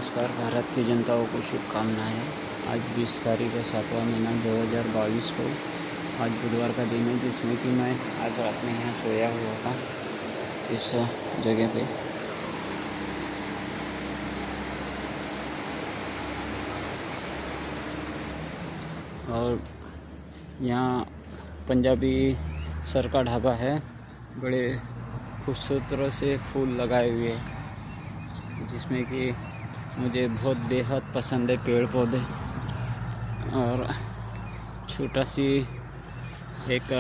नमस्कार। भारत की जनताओं को शुभकामनाएं। आज 20 तारीख है, 7वां महीना 2022 को। आज बुधवार का दिन है, जिसमें कि मैं आज रात में यहाँ सोया हुआ था इस जगह पे। और यहाँ पंजाबी सर का ढाबा है। बड़े खूबसूरत से फूल लगाए हुए हैं, जिसमें कि मुझे बहुत बेहद पसंद है पेड़ पौधे। और छोटा सी एक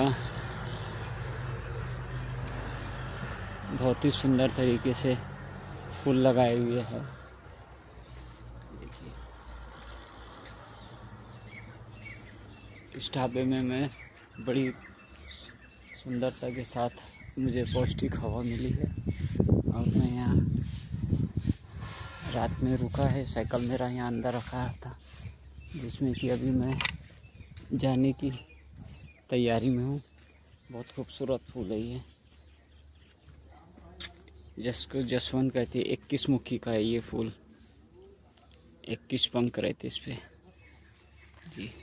बहुत ही सुंदर तरीके से फूल लगाए हुए हैं। देखिए, इस ढाबे में मैं बड़ी सुंदरता के साथ मुझे पौष्टिक हवा मिली है। और मैं यहाँ रात में रुका है। साइकिल मेरा यहाँ अंदर रखा था, जिसमें कि अभी मैं जाने की तैयारी में हूँ। बहुत खूबसूरत फूल है ये, जिसको जसवंत कहते हैं। 21 मुखी का है ये फूल, 21 पंख रहते इस पे जी।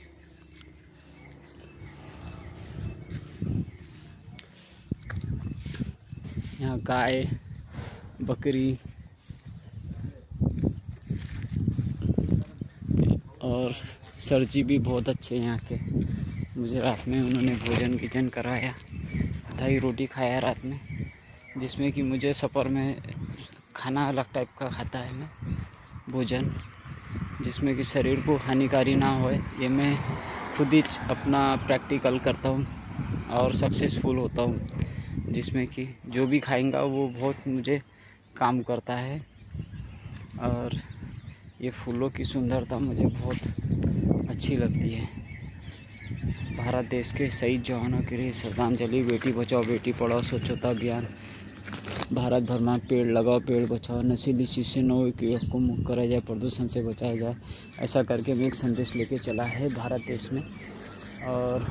यहाँ गाय, बकरी और सरजी भी बहुत अच्छे यहाँ के। मुझे रात में उन्होंने भोजन कराया, दही रोटी खाया रात में, जिसमें कि मुझे सफ़र में खाना अलग टाइप का खाता है मैं भोजन, जिसमें कि शरीर को हानिकारी ना हो। ये मैं खुद ही अपना प्रैक्टिकल करता हूँ और सक्सेसफुल होता हूँ, जिसमें कि जो भी खाएंगा वो बहुत मुझे काम करता है। और ये फूलों की सुंदरता मुझे बहुत अच्छी लगती है। भारत देश के शहीद जवानों के लिए श्रद्धांजलि। बेटी बचाओ बेटी पढ़ाओ स्वच्छता अभियान। भारत भर में पेड़ लगाओ पेड़ बचाओ। नशीली चीज से 9 युवक को मुक्त कराया जाए, प्रदूषण से बचाया जाए। ऐसा करके मैं एक संदेश लेके चला है भारत देश में। और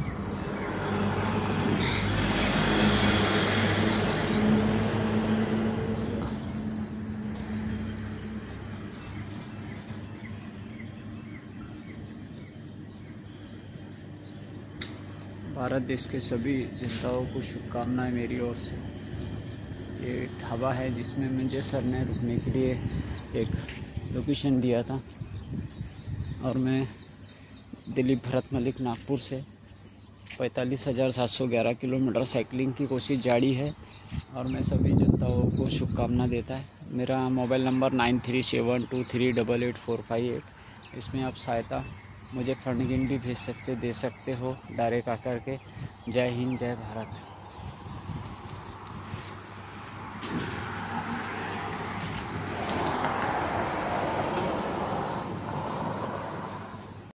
भारत देश के सभी जनताओं को शुभकामनाएं मेरी ओर से। ये ढाबा है जिसमें मुझे सर ने रुकने के लिए एक लोकेशन दिया था। और मैं दिलीप भरत मलिक नागपुर से 45,711 किलोमीटर साइकिलिंग की कोशिश जारी है। और मैं सभी जनताओं को शुभकामना देता है। मेरा मोबाइल नंबर 9372388458। इसमें आप सहायता मुझे फंडिंग भी भेज सकते दे सकते हो डायरेक्ट आकर के। जय हिंद, जय भारत।